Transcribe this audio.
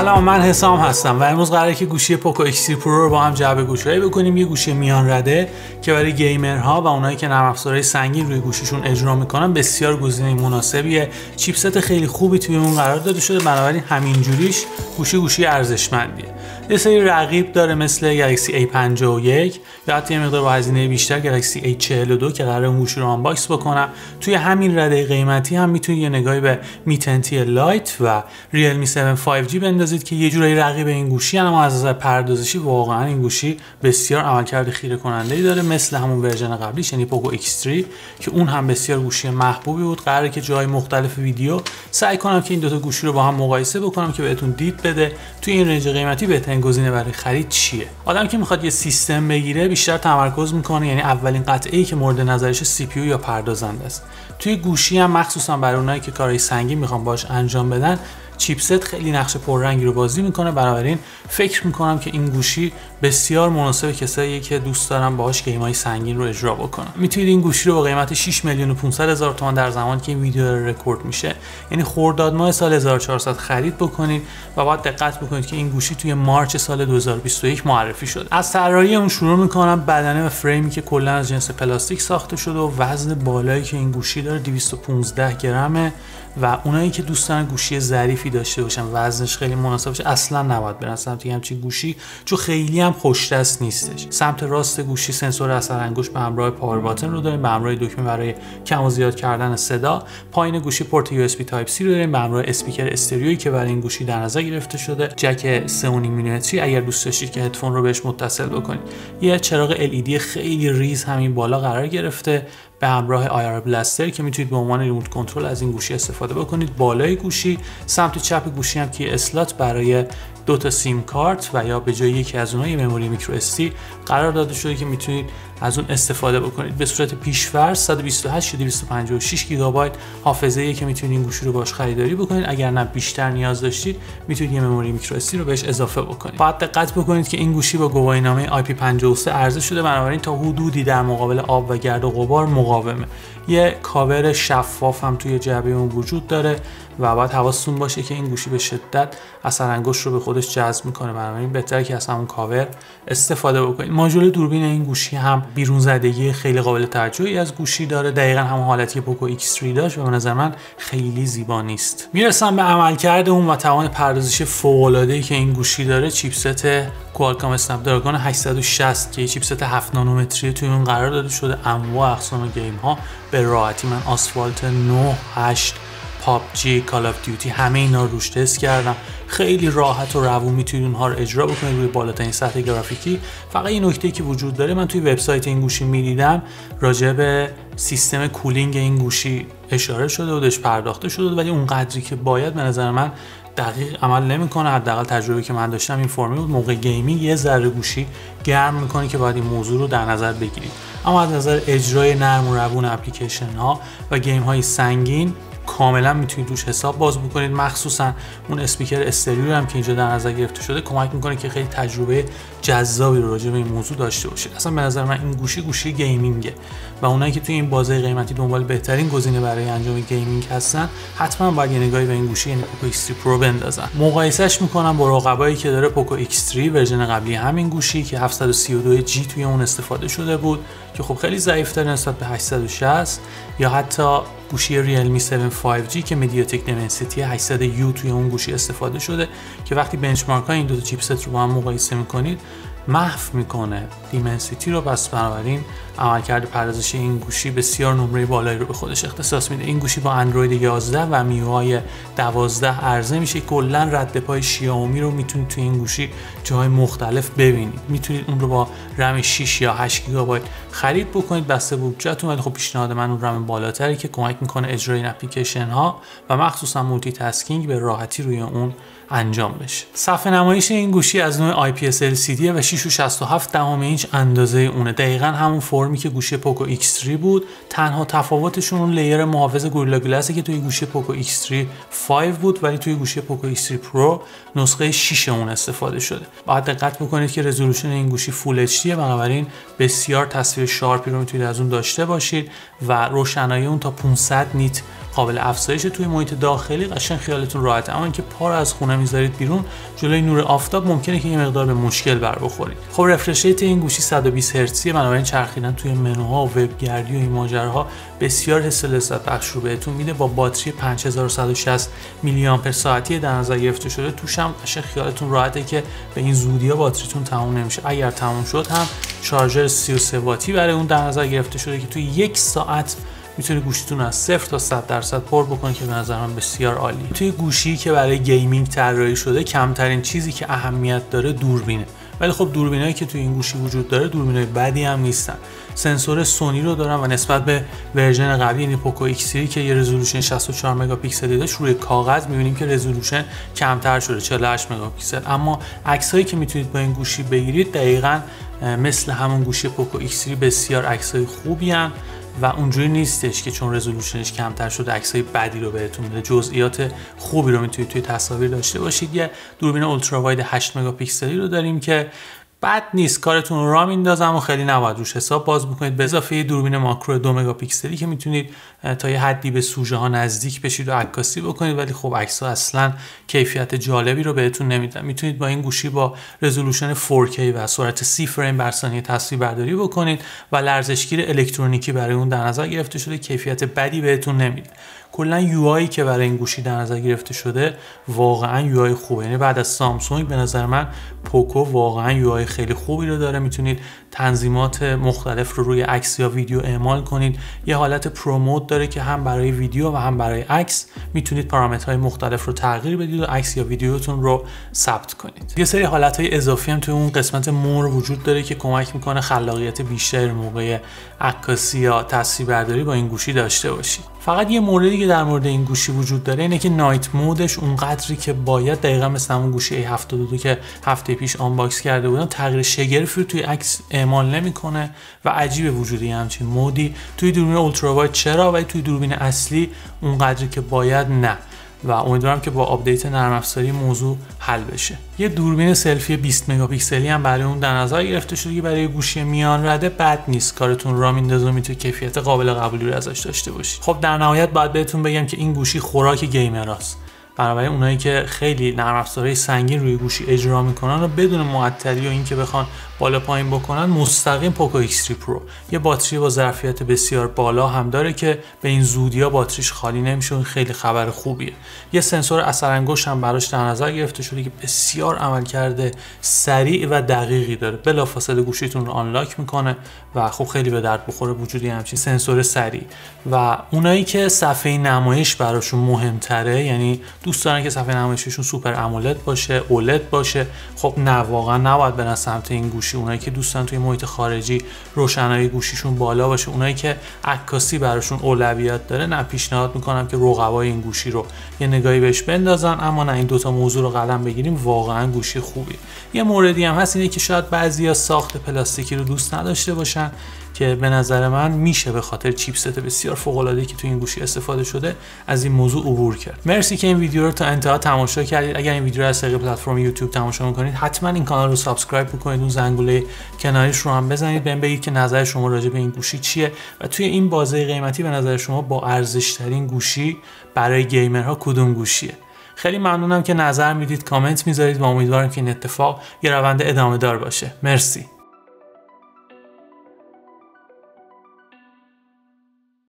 سلام، من حسام هستم و امروز قراره که گوشی پوکو X3 پرو رو با هم جعبه گوشایی بکنیم. یه گوشی میان رده که برای گیمرها و اونایی که نرم افزارهای سنگین روی گوشیشون اجرا میکنن بسیار گزینه مناسبیه. چیپست خیلی خوبی توی اون قرار داده شده، بنابراین همینجوریش گوشی ارزشمندیه. یه سری رقیب داره مثل گلکسی A51 یا حتی یه مقدار با هزینه بیشتر گلکسی A42 که قراره اون گوشی رو آنباکس بکنم. توی همین رده قیمتی هم میتونید یه نگاهی به می 10T لایت و ریلمی 7 5G بندازید که یه جورایی رقیب این گوشی، اما از نظر پردازشی واقعا این گوشی بسیار عملکرد خیره کننده‌ای داره، مثل همون ورژن قبلیش یعنی پوکو X3 که اون هم بسیار گوشی محبوبی بود. قراره که جای مختلف ویدیو سعی کنم که این دو تا گوشی رو با هم مقایسه بکنم که بهتون دید بده توی این رنج قیمتی بهترین گزینه برای خرید چیه. آدم که میخواد یه سیستم بگیره بیشتر تمرکز میکنه، یعنی اولین قطعه‌ای که مورد نظرش سی پی یو یا پردازنده است. توی گوشی هم مخصوصا برای اونایی که کارهای سنگین میخوان باش انجام بدن چیپست خیلی نقش پررنگی رو بازی میکنه. بنابراین فکر میکنم که این گوشی بسیار مناسب کساییه که دوست دارن باهاش گیم‌های سنگین رو اجرا بکنن. میتونید این گوشی رو با قیمت 6,500,000 تومان در زمانی که این ویدیو رکورد میشه، یعنی خرداد ماه سال 1400 خرید بکنید و باید دقت بکنید که این گوشی توی مارچ سال 2021 معرفی شد. از طراحی اون شروع میکنم. بدنه و فریمی که کلا از جنس پلاستیک ساخته شده و وزن بالایی که این گوشی داره 215 گرمه و اونایی که دوست دارن گوشی ظریفی داشته باشن وزنش خیلی مناسب باشه اصلا نباید برن سمت همچین گوشی، چون خیلی هم خوش‌دست نیستش. سمت راست گوشی سنسور اثر انگشت به همراه پاور باتن رو داریم، به همراه دکمه برای کم و زیاد کردن صدا. پایین گوشی پورت یو اس بی تایپ سی رو داریم به همراه اسپیکر استریویی که برای این گوشی در نظر گرفته شده. جک 3.5 میلیمتری اگر دوست داشتید که هدفون رو بهش متصل بکنید. یه چراغ LED خیلی ریز همین بالا قرار گرفته به همراه IR بلاستر که میتونید به عنوان ریموت کنترل از این گوشی استفاده بکنید. بالای گوشی سمت چپ گوشی هم که اسلات برای دو تا سیم کارت و یا به جای یکی از اونها یه مموری میکرو SD قرار داده شده که میتونید از اون استفاده بکنید. به صورت پیش‌فرض 128 یا 256 گیگابایت حافظه‌ای که میتونید این گوشی رو باهاش خریداری بکنید. اگر نه بیشتر نیاز داشتید میتونید یه مموری میکرو SD رو بهش اضافه بکنید. باید دقت بکنید که این گوشی با گواهینامه IP53 عرضه شده، بنابراین تا حدودی در مقابل آب و گرد و غبار مقاومه. یه کاور شفاف هم توی جعبه اون وجود داره و باید حواستون باشه که این گوشی به شدت اثر انگشت رو به خودش جذب میکنه، بنابراین بهتره که از همون کاور استفاده بکنید. ماژول دوربین این گوشی هم بیرون زدگی خیلی قابل توجهی از گوشی داره، دقیقاً همون حالتی که پوکو X3 داشت و به نظر من خیلی زیبا نیست. میرسم به عملکرد اون و توان پردازشی فوق‌العاده‌ای که این گوشی داره. چیپست کوالکام اسنپ دراگون 860 که چیپست 7 نانومتری توی اون قرار داده شده. انواع اقسام گیم ها به راحتی من آسفالت 9 8 پابجی، کال آف دیوتی همه اینا رو روش تست کردم. خیلی راحت و روون میتونید اونها رو اجرا بکنید روی بالاترین سطح گرافیکی. فقط این نکته‌ای که وجود داره، من توی وبسایت این گوشی میدیدم راجع به سیستم کولینگ این گوشی اشاره شده و بهش پرداخته شده، ولی اون قدری که باید به نظر من دقیق عمل نمیکنه. حداقل تجربه که من داشتم این فرمی بود. موقع گیمینگ یه ذره گوشی گرم میکنه که باید این موضوع رو در نظر بگیرید، اما از نظر اجرای نرم و روون اپلیکیشن ها و گیم های سنگین کاملا میتونید روش حساب باز بکنید. مخصوصا اون اسپیکر استریو هم که اینجا در نظر گرفته شده کمک میکنه که خیلی تجربه جذابی رو راجع به این موضوع داشته باشید. اصلا به نظر من این گوشی گیمینگه و اونایی که توی این بازه قیمتی دنبال بهترین گزینه برای انجام گیمینگ هستن حتما باید یه نگاهی به این گوشی یعنی پوکو X3 پرو بندازن. مقایسهش میکنم با رقبایی که داره پوکو X3 ورژن قبلی همین گوشی که 732G توی اون استفاده شده بود که خب خیلی ضعیف‌تر نسبت به 860، یا حتی گوشی ریلمی 7 5G که مدیاتک دمنسیتی 800U توی اون گوشی استفاده شده که وقتی بنچمارک های این دو تا چیپست رو با هم مقایسه میکنید محو میکنه دیمنسیتی رو. پس بنابراین عملکرد پردازشی این گوشی بسیار نمره بالایی رو به خودش اختصاص میده. این گوشی با اندروید 11 و میوهای 12 عرضه میشه. کلا رد پای شیائومی رو میتونید توی این گوشی جای مختلف ببینید. میتونید اون رو با رم 6 یا 8 گیگابایت خرید بکنید بسته بودجهتون، ولی خب پیشنهاد من اون رم بالاتری که کمک میکنه اجرای این اپلیکیشن ها و مخصوصا مولتی تاسکینگ به راحتی روی اون انجام بشه. صفحه نمایش این گوشی از نوع IPS LCD و 6.67 اینچ اندازه اونه، دقیقاً همون فرمی که گوشی پوکو X3 بود. تنها تفاوتشون اون لیر محافظ گوریلا گلاسه که توی گوشی پوکو X3 5 بود، ولی توی گوشی پوکو X3 پرو نسخه 6 اون استفاده شده. باید دقت بکنید که رزولوشن این گوشی فول HD، بنابراین بسیار تصویر شارپی رو میتونید از اون داشته باشید و روشنایی اون تا 500 نیت قابل افزایش توی محیط داخلی قشنگ خیالتون راحته. اما اینکه پا رو از خونه میذارید بیرون جلوی نور آفتاب ممکنه که یه مقدار به مشکل بر بخورید. خب رفرش ریت این گوشی 120 هرتزیه، بنابراین چرخیدن توی منوها و وبگردی و این ماجراها بسیار حس لذت بخش رو بهتون میده. با باتری 5160 میلی آمپر ساعتی در نظر گرفته شده، توش هم قشنگ خیالتون راحته که به این زودی‌ها باتریتون تموم نمیشه. اگر تموم شد هم شارژر 33 واتی برای اون در نظر گرفته شده که توی 1 ساعت میتونه گوشیتون از 0 تا 100% پر بکنه که به نظر من بسیار عالی. توی گوشی که برای گیمینگ طراحی شده کمترین چیزی که اهمیت داره دوربینه، ولی خب دوربینایی که توی این گوشی وجود داره دوربینای بدی هم نیستن. سنسور سونی رو دارن و نسبت به ورژن قبلی یعنی پوکو ایکس که یه رزولوشن 64 مگاپیکسلی داشت، روی کاغذ می‌بینیم که رزولوشن کمتر شده 48 مگاپیکسل، اما عکسایی که میتونید با این گوشی بگیرید دقیقاً مثل همون گوشی پوکو ایکس بسیار عکسای خوبی ان و اونجوری نیستش که چون رزولوشنش کمتر شده عکسای بدی رو بهتون میده. جزئیات خوبی رو میتونید توی تصاویر داشته باشید. یه دوربین اولترا واید 8 مگاپیکسلی رو داریم که بد نیست، کارتون رو راه میندازم و خیلی نباید روش حساب باز بکنید. به اضافه دوربین ماکرو 2 مگاپیکسلی که میتونید تا یه حدی به سوژه ها نزدیک بشید و عکاسی بکنید، ولی خب عکس‌ها اصلا کیفیت جالبی رو بهتون نمیدن. میتونید با این گوشی با رزولوشن 4K و سرعت 30 فریم بر ثانیه تصویر برداری بکنید و لرزشگیر الکترونیکی برای اون در نظر گرفته شده، کیفیت بدی بهتون نمیده. کلا یو آی که برای این گوشی در نظر گرفته شده واقعا یو آی خوبه، یعنی بعد از سامسونگ به نظر من پوکو واقعا یو آی خیلی خوبی رو داره. میتونید تنظیمات مختلف رو روی عکس یا ویدیو اعمال کنید. یه حالت پرو مود داره که هم برای ویدیو و هم برای عکس میتونید پارامترهای مختلف رو تغییر بدید و عکس یا ویدیوتون رو ثبت کنید. یه سری حالتهای اضافی هم توی اون قسمت مور وجود داره که کمک میکنه خلاقیت بیشتری موقع عکاسی یا تصویربرداری با این گوشی داشته باشید. فقط یه موردی که در مورد این گوشی وجود داره اینه که نایت مودش اونقدری که باید، دقیقاً مثل همون گوشی A72 که هفته پیش آنباکس کرده بودم، تغییر شگرفی رو توی عکس اعمال نمیکنه و عجیبه وجودی همچین مودی. توی دوربین اولترا واید چرا، ولی توی دوربین اصلی اونقدری که باید نه، و امیدوارم که با آپدیت نرم افزاری موضوع حل بشه. یه دوربین سلفی 20 مگاپیکسلی هم برای اون در نظر گرفته شده که برای گوشی میان رده بد نیست، کارتون را میندازه و میتونه کیفیت قابل قبولی رو ازش داشته باشید. خب در نهایت باید بهتون بگم که این گوشی خوراک گیمراست. بنابراین اونایی که خیلی نرم افزارهای سنگین روی گوشی اجرا میکنن و بدون معطلی و اینکه بخوان بالا پایین بکنن، مستقیم پوکو ایکس پرو یه باتری با ظرفیت بسیار بالا هم داره که به این زودی‌ها باتریش خالی نمیشه و خیلی خبر خوبیه. یه سنسور اثر انگشت هم براش در نظر گرفته شده که بسیار عملکرد سریع و دقیقی داره، بلافاصله گوشیتون رو آنلاک میکنه و خب خیلی به درد بخوره وجودی همچین سنسور سریع. و اونایی که صفحه نمایش براشون مهمتره، یعنی دوست دارن که صفحه نمایششون سوپر امولد باشه، اولد باشه، خب نه واقعا نباید برن سمت این گوشی. اونایی که دوستان توی محیط خارجی روشنایی گوشیشون بالا باشه، اونایی که عکاسی براشون اولویت داره، نه پیشنهاد میکنم که رقبای این گوشی رو یه نگاهی بهش بندازن. اما نه، این دوتا موضوع رو قلم بگیریم، واقعا گوشی خوبی. یه موردی هم هست اینه که شاید بعضیا ساخت پلاستیکی رو دوست نداشته باشن که به نظر من میشه به خاطر چیپست بسیار فوق العاده‌ای که تو این گوشی استفاده شده از این موضوع عبور کرد. مرسی که این ویدیو رو تا انتها تماشا کردید. اگر این ویدیو رو از طریق پلتفرم یوتیوب تماشا می‌کنید، حتما این کانال رو سابسکرایب بکنید، اون زنگوله کناریش رو هم بزنید، بهم بگید که نظر شما راجع به این گوشی چیه و توی این بازه قیمتی به نظر شما با ارزش‌ترین گوشی برای گیمرها کدوم گوشیه. خیلی ممنونم که نظر میدید، کامنت میذارید و امیدوارم که این اتفاق یه روند ادامه دار باشه. مرسی.